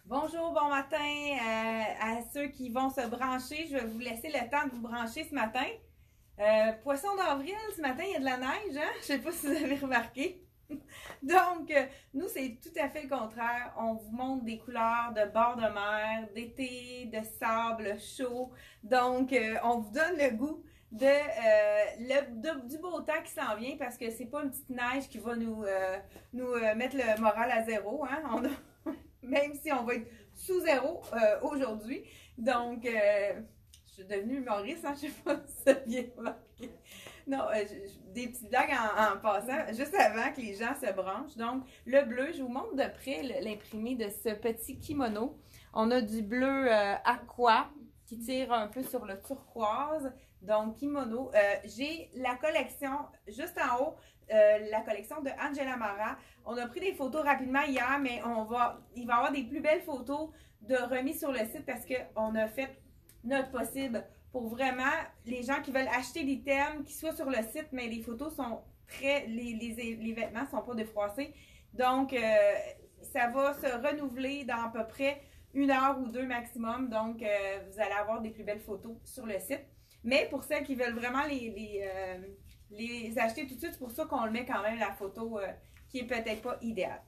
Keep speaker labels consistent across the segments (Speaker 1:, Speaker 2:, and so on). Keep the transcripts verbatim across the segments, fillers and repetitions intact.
Speaker 1: Bonjour, bon matin euh, à ceux qui vont se brancher. Je vais vous laisser le temps de vous brancher ce matin. Euh, poisson d'avril, ce matin, il y a de la neige, hein? Je sais pas si vous avez remarqué. Donc, euh, nous, c'est tout à fait le contraire. On vous montre des couleurs de bord de mer, d'été, de sable chaud. Donc, euh, on vous donne le goût de, euh, le, de- du beau temps qui s'en vient parce que c'est pas une petite neige qui va nous, euh, nous euh, mettre le moral à zéro, hein? On a même si on va être sous zéro euh, aujourd'hui. Donc, euh, je suis devenue humoriste, hein, je sais pas si ça vient remarqué. Non, euh, je- je- des petites blagues en, en passant, juste avant que les gens se branchent. Donc, le bleu, je vous montre de près l'imprimé de ce petit kimono. On a du bleu euh, aqua qui tire un peu sur le turquoise. Donc, kimono. Euh, J'ai la collection, juste en haut, euh, la collection de Angela Mara. On a pris des photos rapidement hier, mais on va, il va y avoir des plus belles photos de remis sur le site parce qu'on a fait notre possible pour vraiment les gens qui veulent acheter des thèmes qui soient sur le site, mais les photos sont très, les, les, les vêtements sont pas défroissés. Donc, euh, ça va se renouveler dans à peu près une heure ou deux maximum. Donc, euh, vous allez avoir des plus belles photos sur le site. Mais pour celles qui veulent vraiment les, les, euh, les acheter tout de suite, c'est pour ça qu'on le met quand même la photo euh, qui est peut-être pas idéale.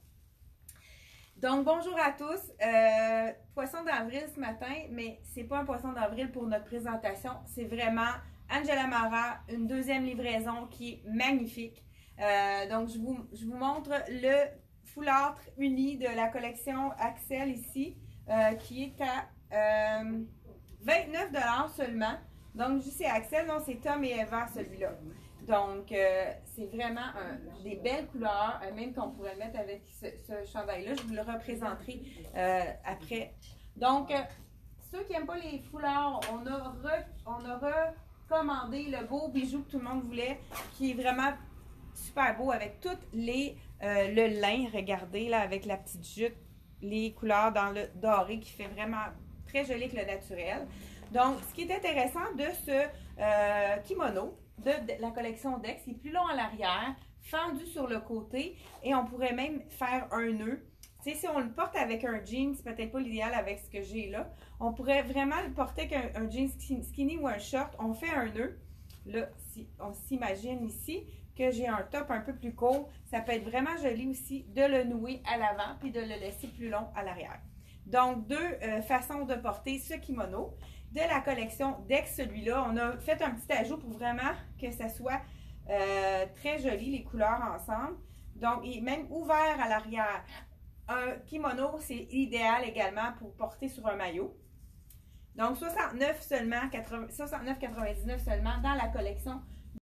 Speaker 1: Donc, bonjour à tous. Euh, poisson d'avril ce matin, mais c'est pas un poisson d'avril pour notre présentation. C'est vraiment Angela Mara, une deuxième livraison qui est magnifique. Euh, donc, je vous, je vous montre le foulard uni de la collection Axel ici, euh, qui est à euh, vingt-neuf dollars seulement. Donc, je sais Axel, non, c'est Tom et Eva celui-là. Donc, euh, c'est vraiment un, des belles couleurs, euh, même qu'on pourrait le mettre avec ce, ce chandail-là. Je vous le représenterai euh, après. Donc, euh, ceux qui n'aiment pas les foulards, on a, re, on a recommandé le beau bijou que tout le monde voulait, qui est vraiment super beau avec toutes les, euh, le lin, regardez, là, avec la petite jute, les couleurs dans le doré qui fait vraiment très joli avec le naturel. Donc, ce qui est intéressant de ce euh, kimono, de, de la collection Dex, c'est plus long à l'arrière, fendu sur le côté et on pourrait même faire un nœud. Tu sais, si on le porte avec un jean, c'est peut-être pas l'idéal avec ce que j'ai là. On pourrait vraiment le porter avec un, un jean skinny ou un short. On fait un nœud. Là, si on s'imagine ici que j'ai un top un peu plus court, ça peut être vraiment joli aussi de le nouer à l'avant puis de le laisser plus long à l'arrière. Donc, deux euh, façons de porter ce kimono. De la collection Dex, celui-là, on a fait un petit ajout pour vraiment que ça soit euh, très joli, les couleurs ensemble. Donc, il est même ouvert à l'arrière. Un kimono, c'est idéal également pour porter sur un maillot. Donc, soixante-neuf seulement, soixante-neuf quatre-vingt-dix-neuf seulement dans la collection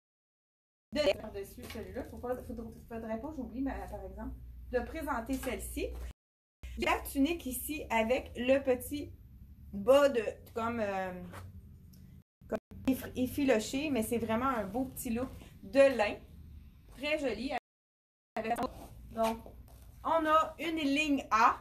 Speaker 1: de Dex. Par-dessus celui-là, il ne faudrait pas, j'oublie par exemple, de présenter celle-ci. La tunique ici avec le petit bas de comme, euh, comme effiloché, mais c'est vraiment un beau petit look de lin. Très joli. Donc, on a une ligne A.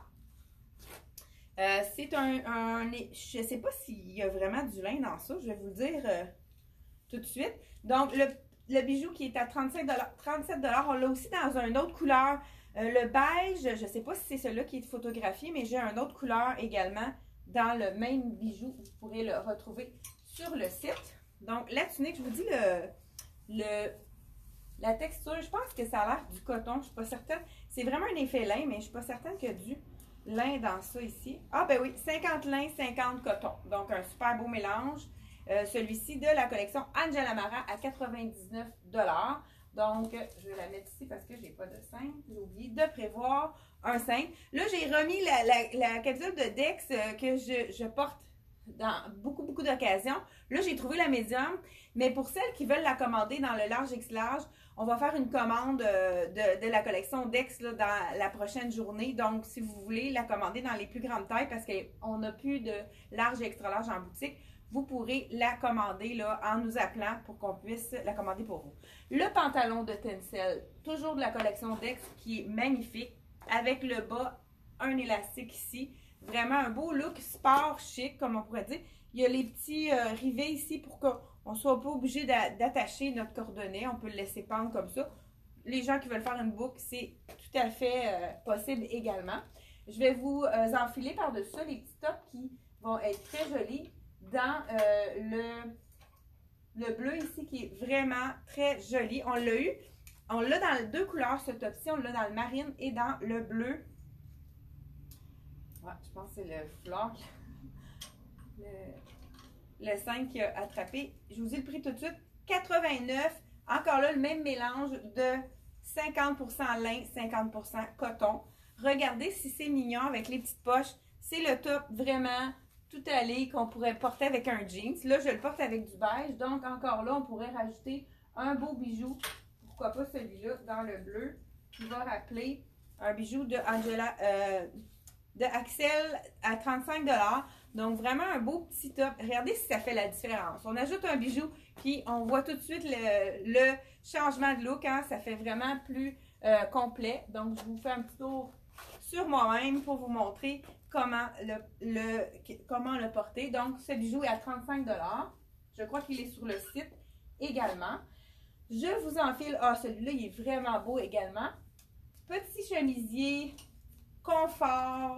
Speaker 1: Euh, c'est un, un. Je ne sais pas s'il y a vraiment du lin dans ça. Je vais vous le dire euh, tout de suite. Donc, le, le bijou qui est à trente-sept dollars, on l'a aussi dans une autre couleur. Euh, le beige, je ne sais pas si c'est celui-là qui est photographié, mais j'ai une autre couleur également dans le même bijou. Vous pourrez le retrouver sur le site. Donc, la tunique, je vous dis le, le, la texture, je pense que ça a l'air du coton. Je ne suis pas certaine. C'est vraiment un effet lin, mais je ne suis pas certaine qu'il y a du lin dans ça ici. Ah, ben oui, cinquante lin, cinquante coton. Donc, un super beau mélange. Euh, Celui-ci de la collection Angela Mara à quatre-vingt-dix-neuf dollars. Donc, je vais la mettre ici parce que je n'ai pas de cintre. J'ai oublié de prévoir un cintre. Là, j'ai remis la, la, la capsule de Dex euh, que je, je porte dans beaucoup, beaucoup d'occasions. Là, j'ai trouvé la médium. Mais pour celles qui veulent la commander dans le large X large, on va faire une commande euh, de, de la collection Dex là, dans la prochaine journée. Donc, si vous voulez la commander dans les plus grandes tailles parce qu'on n'a plus de large et extra large en boutique, vous pourrez la commander là, en nous appelant pour qu'on puisse la commander pour vous. Le pantalon de Tencel, toujours de la collection Dex, qui est magnifique, avec le bas, un élastique ici. Vraiment un beau look sport chic, comme on pourrait dire. Il y a les petits euh, rivets ici pour qu'on ne soit pas obligé d'attacher notre cordonnet. On peut le laisser pendre comme ça. Les gens qui veulent faire une boucle, c'est tout à fait euh, possible également. Je vais vous euh, enfiler par-dessus ça les petits tops qui vont être très jolis dans euh, le, le bleu ici qui est vraiment très joli. On l'a eu, on l'a dans deux couleurs ce top-ci, on l'a dans le marine et dans le bleu. Ouais, je pense que c'est le foulard, le, le cinq qui a attrapé. Je vous ai le prix tout de suite, quatre-vingt-neuf. Encore là, le même mélange de cinquante pour cent lin, cinquante pour cent coton. Regardez si c'est mignon avec les petites poches. C'est le top vraiment tout allé qu'on pourrait porter avec un jeans. Là, je le porte avec du beige. Donc, encore là, on pourrait rajouter un beau bijou. Pourquoi pas celui-là dans le bleu qui va rappeler un bijou de Angela, euh, de Axel à trente-cinq dollars. Donc, vraiment un beau petit top. Regardez si ça fait la différence. On ajoute un bijou, puis on voit tout de suite le, le changement de look. Hein? Ça fait vraiment plus euh, complet. Donc, je vous fais un petit tour sur moi-même pour vous montrer comment le, le, comment le porter. Donc, ce bijou est à trente-cinq dollars. Je crois qu'il est sur le site également. Je vous enfile. Ah, celui-là, il est vraiment beau également. Petit chemisier, confort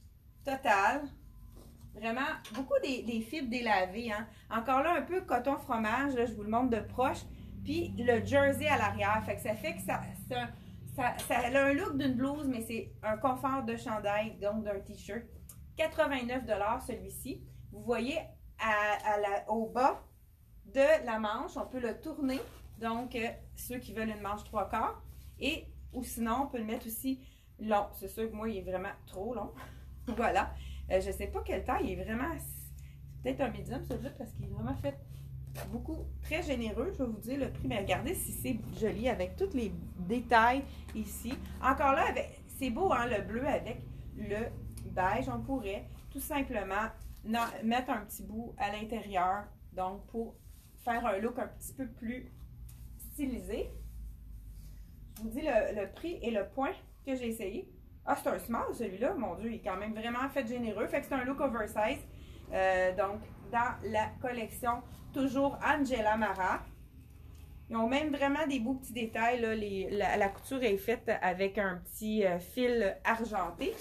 Speaker 1: total. Vraiment, beaucoup des, des fibres délavées. Hein. Encore là, un peu coton fromage. Là, je vous le montre de proche. Puis le jersey à l'arrière. Fait que ça fait que ça, ça, ça, ça a un look d'une blouse, mais c'est un confort de chandail, donc d'un t-shirt. quatre-vingt-neuf dollars celui-ci. Vous voyez à, à la, au bas de la manche, on peut le tourner. Donc, euh, ceux qui veulent une manche trois quarts. Et ou sinon, on peut le mettre aussi long. C'est sûr que moi, il est vraiment trop long. Voilà. Euh, je ne sais pas quelle taille. Il est vraiment... C'est peut-être un médium, celui-là, parce qu'il est vraiment fait beaucoup, très généreux. Je vais vous dire le prix. Mais regardez si c'est joli avec tous les détails ici. Encore là, c'est beau, hein, le bleu avec le beige. On pourrait tout simplement mettre un petit bout à l'intérieur. Donc, pour faire un look un petit peu plus stylisé. Je vous dis le, le prix et le point que j'ai essayé. Ah, c'est un small celui-là. Mon Dieu, il est quand même vraiment fait généreux. Fait que c'est un look oversize. Euh, donc, dans la collection, toujours Angela Mara. Ils ont même vraiment des beaux petits détails. Là. Les, la, la couture est faite avec un petit euh, fil argenté.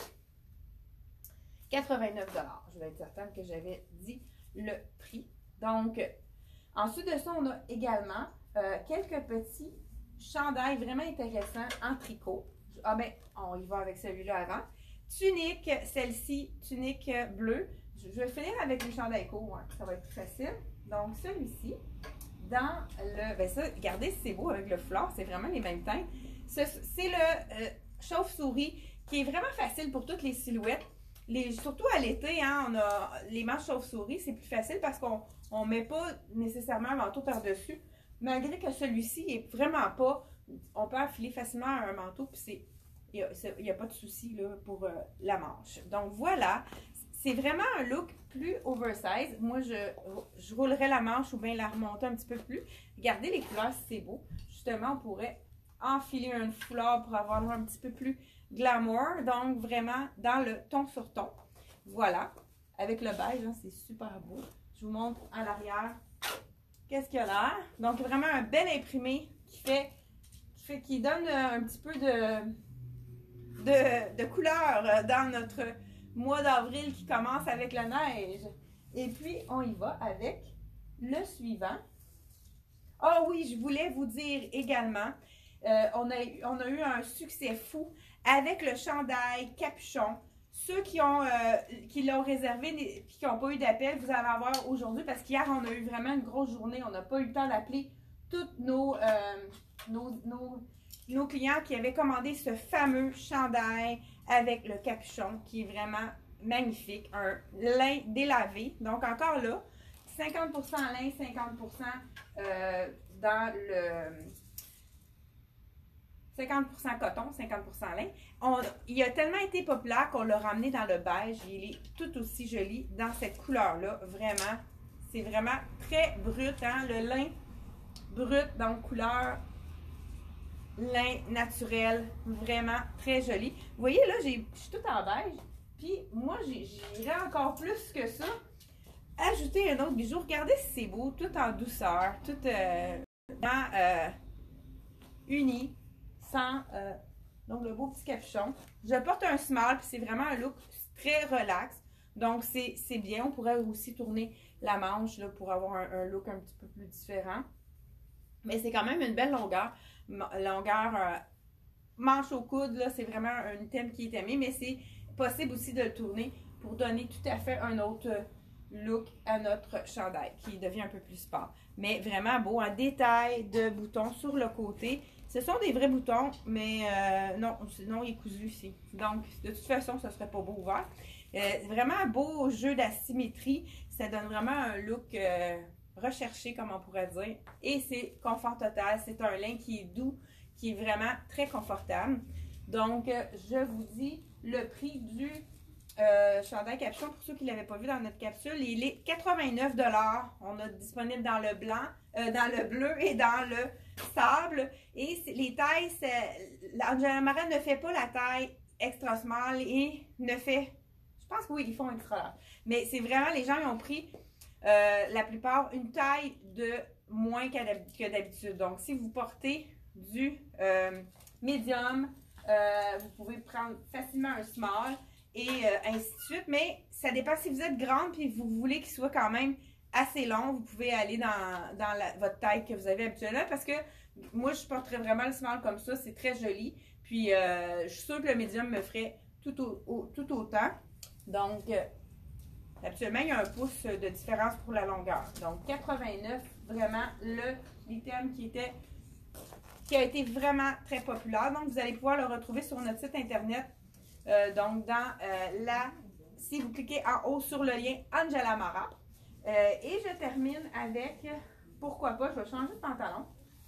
Speaker 1: quatre-vingt-neuf dollars. Je vais être certaine que j'avais dit le prix. Donc, ensuite de ça, on a également euh, quelques petits chandails vraiment intéressants en tricot. Ah ben, on y va avec celui-là avant. Tunique, celle-ci, tunique bleue. Je vais finir avec les chandails courts, hein, ça va être plus facile. Donc, celui-ci, dans le... Ben ça, regardez si c'est beau avec le foulard, c'est vraiment les mêmes teintes. C'est le euh, chauve-souris qui est vraiment facile pour toutes les silhouettes. Les, surtout à l'été, hein, on a les manches chauve-souris, c'est plus facile parce qu'on ne met pas nécessairement un manteau par-dessus. Malgré que celui-ci est vraiment pas... On peut affiler facilement un manteau, puis c'est... Il n'y a, a pas de souci là, pour euh, la manche. Donc voilà, c'est vraiment un look plus oversize. Moi, je, je roulerais la manche ou bien la remonter un petit peu plus. Regardez les couleurs, c'est beau. Justement, on pourrait enfiler un foulard pour avoir un petit peu plus glamour. Donc vraiment dans le ton sur ton. Voilà, avec le beige, hein, c'est super beau. Je vous montre à l'arrière qu'est-ce qu'il y a là. Donc vraiment un bel imprimé qui fait, qui, fait, qui donne un petit peu de... De, de couleur dans notre mois d'avril qui commence avec la neige. Et puis, on y va avec le suivant. Ah oui, je voulais vous dire également, euh, on, a, on a eu un succès fou avec le chandail capuchon. Ceux qui ont euh, qui l'ont réservé et qui n'ont pas eu d'appel, vous allez avoir aujourd'hui parce qu'hier, on a eu vraiment une grosse journée. On n'a pas eu le temps d'appeler tous nos, euh, nos, nos nos clients qui avaient commandé ce fameux chandail avec le capuchon qui est vraiment magnifique. Un lin délavé. Donc encore là, cinquante pour cent lin, cinquante pour cent euh, dans le... cinquante pour cent coton, cinquante pour cent lin. On, il a tellement été populaire qu'on l'a ramené dans le beige. Il est tout aussi joli dans cette couleur-là. Vraiment, c'est vraiment très brut. Hein? Le lin brut, donc couleur lin naturel, vraiment très joli. Vous voyez là, je suis toute en beige. Puis moi, j'irais encore plus que ça. Ajouter un autre bijou. Regardez si c'est beau, tout en douceur, tout euh, euh, uni, sans euh, Donc, le beau petit capuchon. Je porte un small, puis c'est vraiment un look très relax. Donc, c'est bien. On pourrait aussi tourner la manche là, pour avoir un, un look un petit peu plus différent. Mais c'est quand même une belle longueur. Longueur euh, manche au coude, c'est vraiment un item qui est aimé, mais c'est possible aussi de le tourner pour donner tout à fait un autre look à notre chandail qui devient un peu plus sport. Mais vraiment beau, un détail de boutons sur le côté. Ce sont des vrais boutons, mais euh, non, sinon il est cousu ici. Donc, de toute façon, ce ne serait pas beau ouvert. Euh, vraiment un beau jeu d'asymétrie. Ça donne vraiment un look euh, recherché, comme on pourrait dire. Et c'est confort total. C'est un lin qui est doux, qui est vraiment très confortable. Donc, euh, je vous dis le prix du euh, chandail capuchon, pour ceux qui ne l'avaient pas vu dans notre capsule, il est quatre-vingt-neuf dollars. On a disponible dans le blanc, euh, dans le bleu et dans le sable. Et les tailles, Angela Mara ne fait pas la taille extra small et ne fait, je pense que oui, ils font extra large. Mais c'est vraiment, les gens ils ont pris euh, la plupart une taille de moins que d'habitude. Donc, si vous portez du euh, médium, euh, vous pouvez prendre facilement un small et euh, ainsi de suite. Mais ça dépend si vous êtes grande et vous voulez qu'il soit quand même assez long, vous pouvez aller dans, dans la, votre taille que vous avez habituellement parce que moi, je porterais vraiment le small comme ça. C'est très joli. Puis, euh, je suis sûre que le médium me ferait tout, au, au, tout autant. Donc, euh, actuellement, il y a un pouce de différence pour la longueur. Donc, quatre-vingt-neuf, vraiment, le l'item qui était qui a été vraiment très populaire. Donc, vous allez pouvoir le retrouver sur notre site internet. Euh, donc, dans euh, la... Si vous cliquez en haut sur le lien Angela Mara. Euh, et je termine avec... Pourquoi pas, je vais changer de pantalon.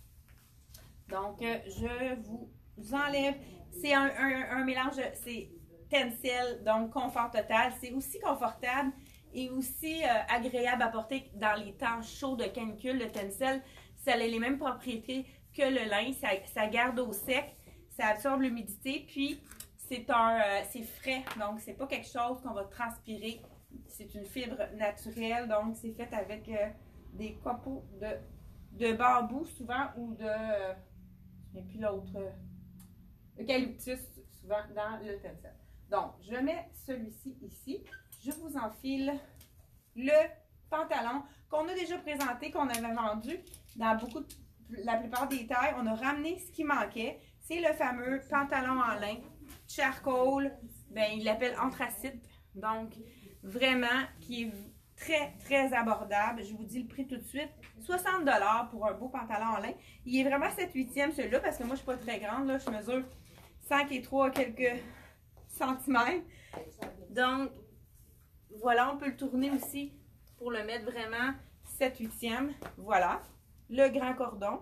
Speaker 1: Donc, euh, je vous enlève... C'est un, un, un mélange... C'est Tencel, donc confort total. C'est aussi confortable et aussi euh, agréable à porter dans les temps chauds de canicule. Le Tencel, ça a les mêmes propriétés que le lin, ça, ça garde au sec, ça absorbe l'humidité, puis c'est un euh, c'est frais, donc c'est pas quelque chose qu'on va transpirer, c'est une fibre naturelle, donc c'est fait avec euh, des copeaux de, de bambou souvent, ou de, euh, et puis l'autre, euh, eucalyptus souvent dans le Tencel. Donc, je mets celui-ci ici, je vous enfile le pantalon qu'on a déjà présenté, qu'on avait vendu dans beaucoup de la plupart des tailles. On a ramené ce qui manquait. C'est le fameux pantalon en lin charcoal. Ben, il l'appelle anthracite. Donc, vraiment, qui est très, très abordable. Je vous dis le prix tout de suite. soixante dollars pour un beau pantalon en lin. Il est vraiment sept huitième celui-là parce que moi, je ne suis pas très grande. Là. Je mesure cinq et trois quelques centimètres. Donc, voilà, on peut le tourner aussi pour le mettre vraiment sept huitième. Voilà. Le grand cordon.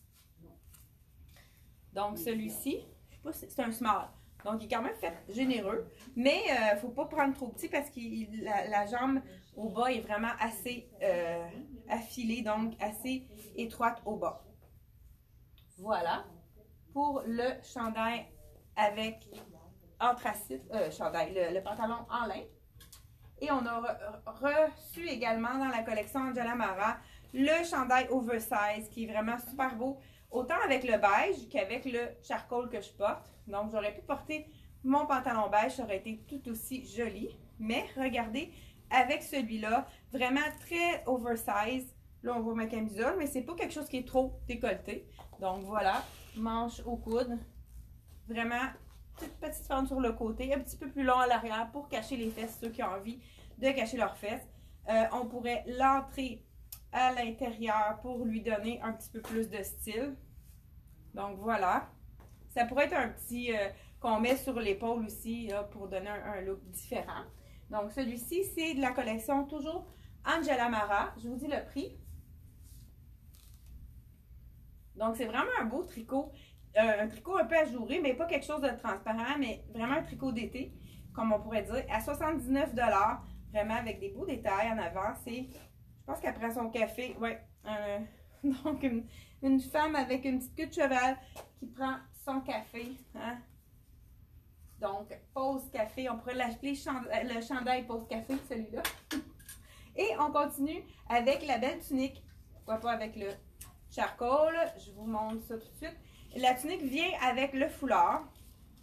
Speaker 1: Donc, celui-ci, je sais pas, c'est un small. Donc, il est quand même fait généreux. Mais il euh, ne faut pas prendre trop petit parce que la, la jambe au bas est vraiment assez euh, affilée, donc assez étroite au bas. Voilà. Pour le chandail avec anthracite, euh, chandail, le, le pantalon en lin. Et on a re reçu également dans la collection Angela Mara le chandail oversize qui est vraiment super beau, autant avec le beige qu'avec le charcoal que je porte. Donc, j'aurais pu porter mon pantalon beige, ça aurait été tout aussi joli. Mais regardez, avec celui-là, vraiment très oversize. Là, on voit ma camisole, mais c'est pas quelque chose qui est trop décolleté. Donc, voilà, manche au coude. Vraiment, petite petite forme sur le côté, un petit peu plus long à l'arrière pour cacher les fesses, ceux qui ont envie de cacher leurs fesses. Euh, on pourrait l'entrer à l'intérieur pour lui donner un petit peu plus de style. Donc voilà. Ça pourrait être un petit euh, qu'on met sur l'épaule aussi là, pour donner un, un look différent. Donc celui-ci, c'est de la collection toujours Angela Mara. Je vous dis le prix. Donc c'est vraiment un beau tricot. Euh, un tricot un peu ajouré, mais pas quelque chose de transparent, mais vraiment un tricot d'été, comme on pourrait dire, à soixante-dix-neuf dollars. Vraiment avec des beaux détails en avant. C'est... Je pense qu'après son café, ouais, euh, donc une, une femme avec une petite queue de cheval qui prend son café. Hein? Donc, pause café, on pourrait l'appeler chand le chandail pause café, celui-là. Et on continue avec la belle tunique, pourquoi pas avec le charcoal, je vous montre ça tout de suite. La tunique vient avec le foulard.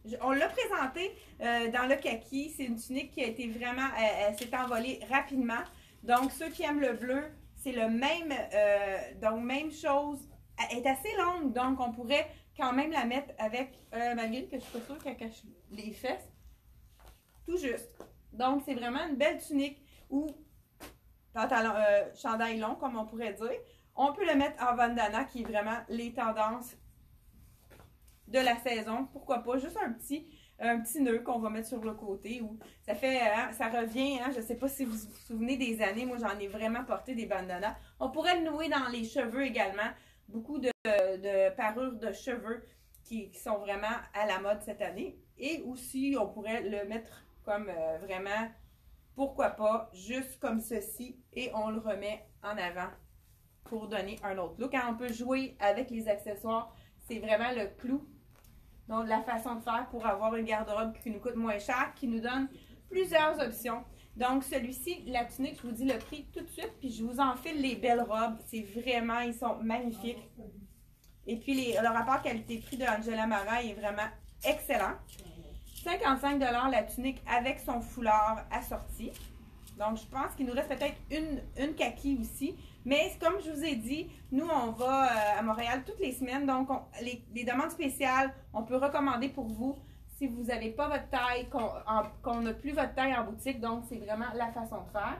Speaker 1: on l'a présenté euh, dans le kaki. C'est une tunique qui a été vraiment, elle, elle s'est envolée rapidement. Donc, ceux qui aiment le bleu, c'est le même, euh, donc même chose. Elle est assez longue, donc on pourrait quand même la mettre avec, euh, malgré que je suis pas sûre qu'elle cache les fesses. Tout juste. Donc, c'est vraiment une belle tunique ou pantalon, euh, chandail long, comme on pourrait dire. On peut le mettre en bandana, qui est vraiment les tendances de la saison. Pourquoi pas? Juste un petit, un petit nœud qu'on va mettre sur le côté. Ou ça fait, hein, ça revient, hein, je ne sais pas si vous vous souvenez des années, moi j'en ai vraiment porté des bandanas. On pourrait le nouer dans les cheveux également. Beaucoup de, de parures de cheveux qui, qui sont vraiment à la mode cette année. Et aussi, on pourrait le mettre comme euh, vraiment, pourquoi pas, juste comme ceci. Et on le remet en avant pour donner un autre look. Quand on peut jouer avec les accessoires, c'est vraiment le clou. Donc, la façon de faire pour avoir une garde-robe qui nous coûte moins cher, qui nous donne plusieurs options. Donc, celui-ci, la tunique, je vous dis le prix tout de suite, puis je vous enfile les belles robes. C'est vraiment, ils sont magnifiques. Et puis, les, le rapport qualité-prix de Angela Mara est vraiment excellent. cinquante-cinq dollars la tunique avec son foulard assorti. Donc, je pense qu'il nous reste peut-être une, une kaki aussi. Mais comme je vous ai dit, nous, on va euh, à Montréal toutes les semaines. Donc, on, les, les demandes spéciales, on peut recommander pour vous si vous n'avez pas votre taille, qu'on n'a plus votre taille en boutique. Donc, c'est vraiment la façon de faire.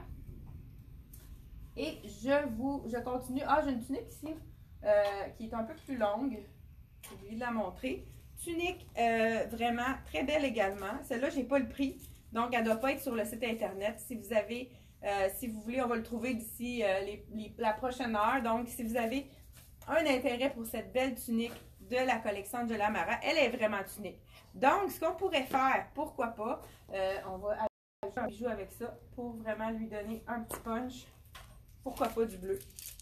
Speaker 1: Et je vous, je continue. Ah, j'ai une tunique ici euh, qui est un peu plus longue. J'ai oublié de la montrer. Tunique euh, vraiment très belle également. Celle-là, je n'ai pas le prix. Donc, elle ne doit pas être sur le site Internet. Si vous avez... Euh, si vous voulez, on va le trouver d'ici euh, les, les, la prochaine heure. Donc, si vous avez un intérêt pour cette belle tunique de la collection de Angela Mara, elle est vraiment tunique. Donc, ce qu'on pourrait faire, pourquoi pas, euh, on va ajouter un bijou avec ça pour vraiment lui donner un petit punch. Pourquoi pas du bleu?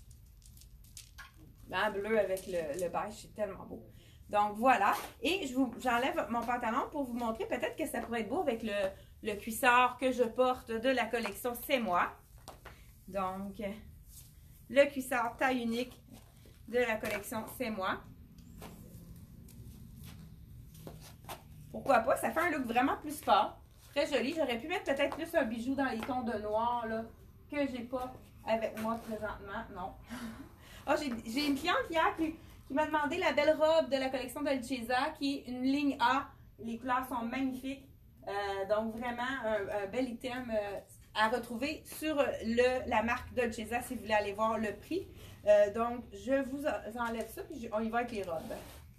Speaker 1: Ben, bleu avec le, le beige, c'est tellement beau. Donc, voilà. Et j'enlève mon pantalon pour vous montrer peut-être que ça pourrait être beau avec le... le cuissard que je porte de la collection C'est Moi. Donc, le cuissard taille unique de la collection C'est Moi. Pourquoi pas? Ça fait un look vraiment plus fort. Très joli. J'aurais pu mettre peut-être plus un bijou dans les tons de noir là, que j'ai pas avec moi présentement. Non. Oh, j'ai une cliente hier qui, qui m'a demandé la belle robe de la collection Dolcezza qui est une ligne A. Les couleurs sont magnifiques. Euh, donc, vraiment, un, un bel item euh, à retrouver sur le, la marque Dolcezza si vous voulez aller voir le prix. Euh, donc, je vous enlève ça, puis je, on y va avec les robes.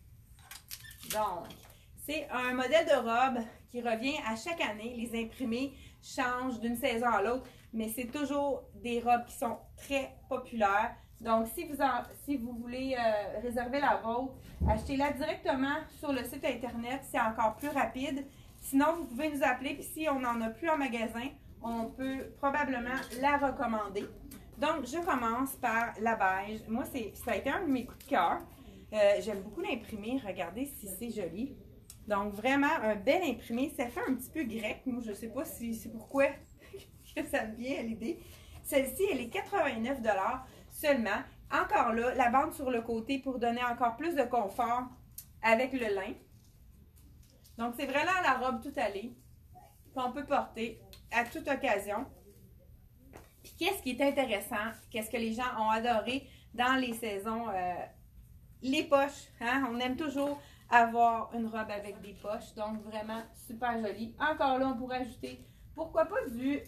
Speaker 1: Donc, c'est un modèle de robe qui revient à chaque année. Les imprimés changent d'une saison à l'autre, mais c'est toujours des robes qui sont très populaires. Donc, si vous, en, si vous voulez euh, réserver la vôtre, achetez-la directement sur le site Internet. C'est encore plus rapide. Sinon, vous pouvez nous appeler, puis si on n'en a plus en magasin, on peut probablement la recommander. Donc, je commence par la beige. Moi, ça a été un de mes coups de cœur. Euh, J'aime beaucoup l'imprimer. Regardez si c'est joli. Donc, vraiment, un bel imprimé. Ça fait un petit peu grec. Moi, je ne sais pas si c'est pourquoi que ça me vient à l'idée. Celle-ci, elle est quatre-vingt-neuf dollars seulement. Encore là, la bande sur le côté pour donner encore plus de confort avec le lin. Donc, c'est vraiment la robe tout allée qu'on peut porter à toute occasion. Puis, qu'est-ce qui est intéressant, qu'est-ce que les gens ont adoré dans les saisons, euh, les poches. Hein? On aime toujours avoir une robe avec des poches. Donc, vraiment super jolie. Encore là, on pourrait ajouter, pourquoi pas du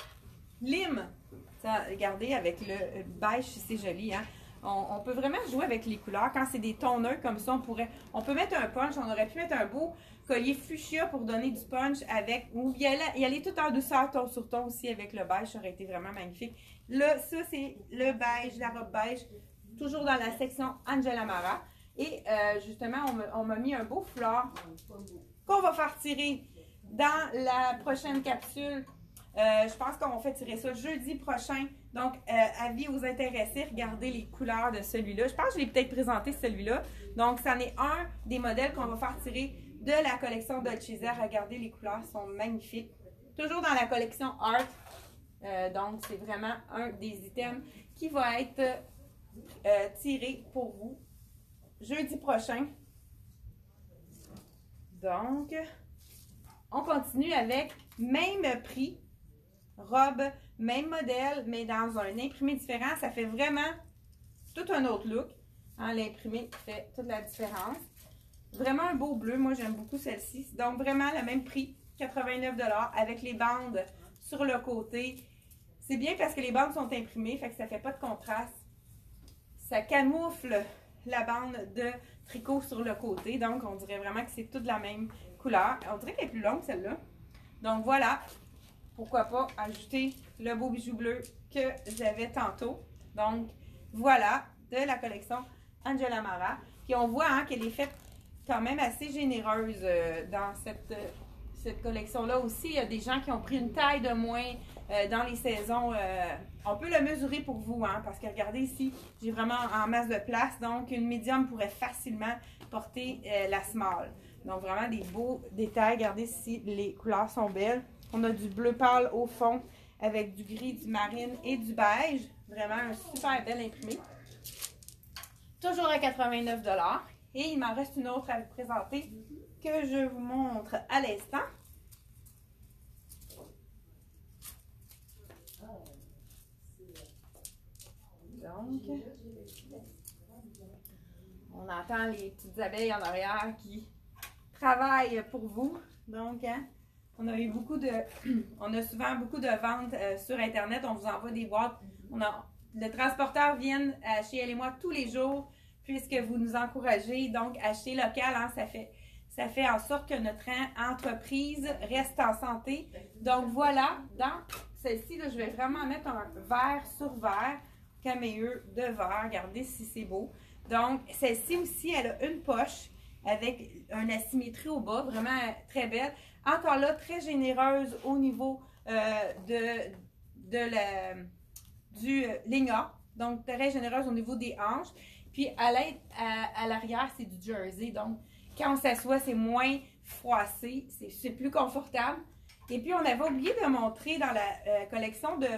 Speaker 1: lime. Ça, regardez, avec le beige, c'est joli, hein? On, on peut vraiment jouer avec les couleurs. Quand c'est des tons neutres comme ça, on pourrait, on peut mettre un punch. On aurait pu mettre un beau collier fuchsia pour donner du punch avec, ou y aller, y aller tout en douceur, ton sur ton aussi avec le beige. Ça aurait été vraiment magnifique. Là, ça, c'est le beige, la robe beige, toujours dans la section Angela Mara. Et euh, justement, on m'a mis un beau foulard qu'on va faire tirer dans la prochaine capsule. Euh, je pense qu'on va faire tirer ça jeudi prochain. Donc, euh, avis aux intéressés, regardez les couleurs de celui-là. Je pense que je l'ai peut-être présenté celui-là. Donc, c'en est un des modèles qu'on va faire tirer de la collection Dolcezza. Regardez, les couleurs sont magnifiques. Toujours dans la collection Art. Euh, donc, c'est vraiment un des items qui va être euh, tiré pour vous jeudi prochain. Donc, on continue avec même prix, robe, même modèle, mais dans un imprimé différent. Ça fait vraiment tout un autre look. Hein, l'imprimé fait toute la différence. Vraiment un beau bleu. Moi, j'aime beaucoup celle-ci. Donc, vraiment le même prix, quatre-vingt-neuf dollars, avec les bandes sur le côté. C'est bien parce que les bandes sont imprimées, fait que ça ne fait pas de contraste. Ça camoufle la bande de tricot sur le côté. Donc, on dirait vraiment que c'est toute la même couleur. On dirait qu'elle est plus longue, celle-là. Donc, voilà. Pourquoi pas ajouter le beau bijou bleu que j'avais tantôt. Donc, voilà, de la collection Angela Mara. Puis, on voit hein, qu'elle est faite quand même assez généreuse euh, dans cette, euh, cette collection-là aussi. Il y a des gens qui ont pris une taille de moins euh, dans les saisons. Euh, on peut le mesurer pour vous, hein, parce que regardez ici, j'ai vraiment en masse de place. Donc, une médium pourrait facilement porter euh, la small. Donc, vraiment des beaux détails. Regardez ici, les couleurs sont belles. On a du bleu pâle au fond avec du gris, du marine et du beige. Vraiment un super bel imprimé. Toujours à quatre-vingt-neuf dollars. Et il m'en reste une autre à vous présenter que je vous montre à l'instant. Donc, on entend les petites abeilles en arrière qui travaillent pour vous. Donc, hein, on a eu beaucoup de, on a souvent beaucoup de ventes euh, sur Internet. On vous envoie des boîtes. On a, le transporteur vient euh, chez Elle et moi tous les jours puisque vous nous encouragez. Donc, acheter local, hein, ça fait, ça fait en sorte que notre entreprise reste en santé. Donc, voilà, dans celle-ci, je vais vraiment mettre un vert sur vert, caméeux de vert. Regardez si c'est beau. Donc, celle-ci aussi, elle a une poche avec une asymétrie au bas, vraiment très belle. Encore là, très généreuse au niveau euh, de, de la, du lignard. Donc, très généreuse au niveau des hanches. Puis, à l'aide, à, à l'arrière, c'est du jersey. Donc, quand on s'assoit, c'est moins froissé. C'est plus confortable. Et puis, on avait oublié de montrer dans la euh, collection de...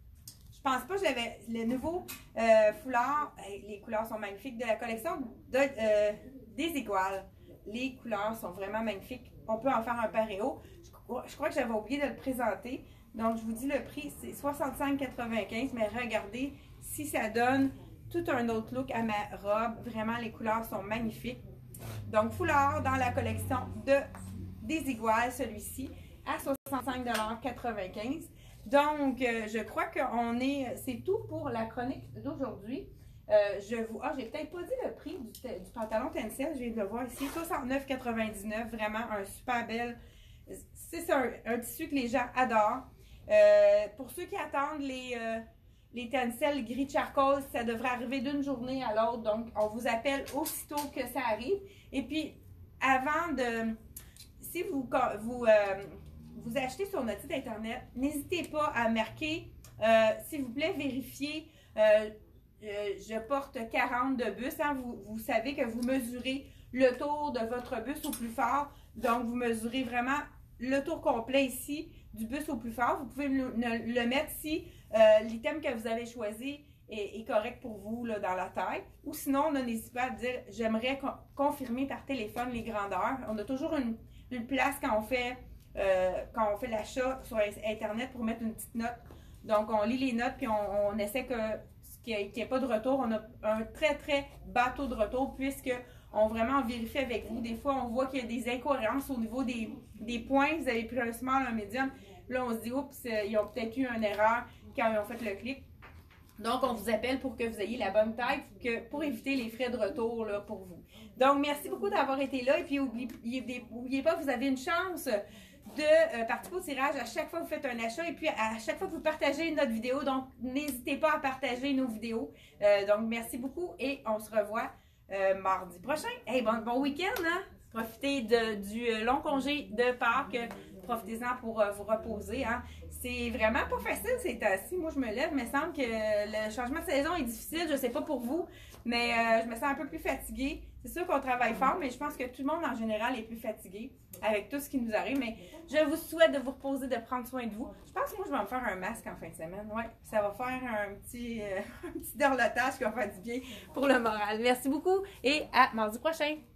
Speaker 1: Je pense pas que j'avais le nouveau euh, foulard. Les couleurs sont magnifiques de la collection de, euh, des iguales. Les couleurs sont vraiment magnifiques. On peut en faire un paréo. Je, je crois que j'avais oublié de le présenter. Donc, je vous dis le prix, c'est soixante-cinq quatre-vingt-quinze. Mais regardez si ça donne tout un autre look à ma robe. Vraiment, les couleurs sont magnifiques. Donc, foulard dans la collection de des iguales, celui-ci, à soixante-cinq quatre-vingt-quinze. Donc, euh, je crois qu'on est... C'est tout pour la chronique d'aujourd'hui. Euh, je vous... Ah, j'ai peut-être pas dit le prix du, du pantalon Tencel. Je viens de le voir ici. soixante-neuf quatre-vingt-dix-neuf. Vraiment un super bel... C'est un, un tissu que les gens adorent. Euh, pour ceux qui attendent les... Euh, Les Tencel gris charcoal, ça devrait arriver d'une journée à l'autre. Donc, on vous appelle aussitôt que ça arrive. Et puis, avant de... Si vous vous, euh, vous achetez sur notre site Internet, n'hésitez pas à marquer, euh, s'il vous plaît, vérifiez. Euh, euh, je porte quarante de bus. Hein, vous, vous savez que vous mesurez le tour de votre bus au plus fort. Donc, vous mesurez vraiment le tour complet ici du bus au plus fort. Vous pouvez le, le mettre si euh, l'item que vous avez choisi est, est correct pour vous là, dans la taille. Ou sinon, n'hésitez pas à dire, j'aimerais con confirmer par téléphone les grandeurs. On a toujours une, une place quand on fait, euh, quand on fait l'achat sur Internet pour mettre une petite note. Donc, on lit les notes puis on, on essaie que qu'il n'y ait pas de retour. On a un très, très bas taux de retour puisque on vraiment vérifie avec vous. Des fois, on voit qu'il y a des incohérences au niveau des, des points. Vous avez pris un small, un médium. Là, on se dit, oups, ils ont peut-être eu une erreur quand ils ont fait le clic. Donc, on vous appelle pour que vous ayez la bonne taille que, pour éviter les frais de retour là, pour vous. Donc, merci beaucoup d'avoir été là. Et puis, n'oubliez pas, vous avez une chance de euh, participer au tirage à chaque fois que vous faites un achat et puis à chaque fois que vous partagez notre vidéo. Donc, n'hésitez pas à partager nos vidéos. Euh, donc, merci beaucoup et on se revoit euh, mardi prochain. Hey, bon, bon week-end, hein? Profitez de, du long congé de Pâques. Profitez-en pour euh, vous reposer. Hein? C'est vraiment pas facile ces temps-ci. Moi, je me lève, mais il me semble que le changement de saison est difficile. Je sais pas pour vous, mais euh, je me sens un peu plus fatiguée. C'est sûr qu'on travaille fort, mais je pense que tout le monde en général est plus fatigué avec tout ce qui nous arrive. Mais je vous souhaite de vous reposer, de prendre soin de vous. Je pense que moi, je vais me faire un masque en fin de semaine. Ouais, ça va faire un petit, euh, un petit dorlotage qui va faire du bien pour le moral. Merci beaucoup et à mardi prochain.